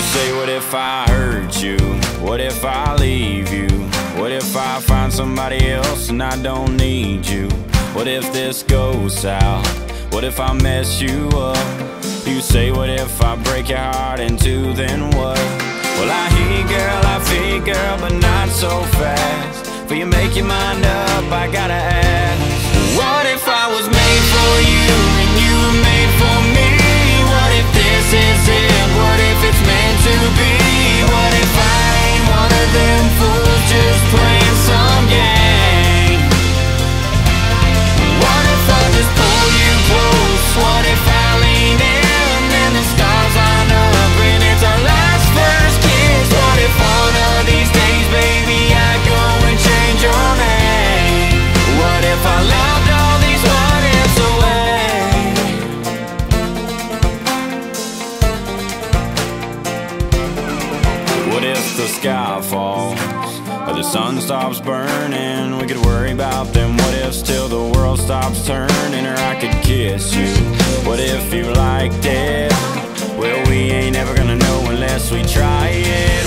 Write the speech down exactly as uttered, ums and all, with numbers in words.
say, what if I hurt you? What if I leave you? What if I find somebody else and I don't need you? What if this goes south? What if I mess you up? You say, what if I break your heart in two, then what? Well, I hear you, girl, I feel you, girl, but not so fast. Before you make your mind up, I gotta ask, what if I was made for you and you were made for me? What if this is it? What if it's meant to be? What if I ain't one of them fools just playing some game? What if I just pull you close? What if I lean in and the stars line up and it's our last first kiss? What if one of these days, baby, I go and change your name? What if I loved all these what ifs away? What if the sky falls or the sun stops burning? We could worry about them what ifs till the world stops turning. Or I could kiss you. What if you liked it? Well, we ain't ever gonna know unless we try it.